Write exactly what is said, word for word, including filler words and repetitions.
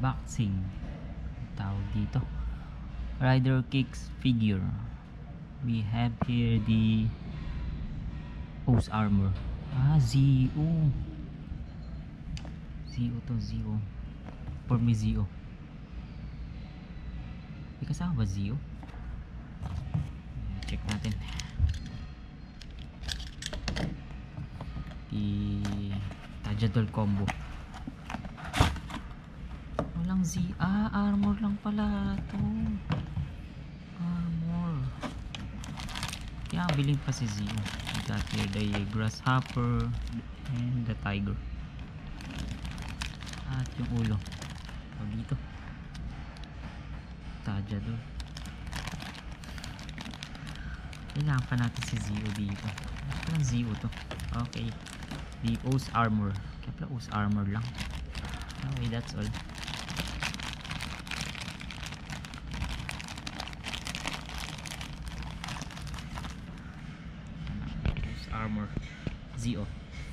unboxing tawag dito, rider kicks figure. We have here the O's armor. Ah, Z O Z O to, Z O for me, Z O. May kasama ba Z O? Check natin the Tajadol combo. Walang Z. Ah, armor lang pala to. Armor. Kaya bilhin pa si Z. We got here the grasshopper and the tiger. At yung ulo. O dito. Tajadol. Kailangan pa natin si Z O dito. Ano palang Z O to? Okay. The O's armor. Kaya pala O's armor lang. Okay, that's all. O's armor. Z O.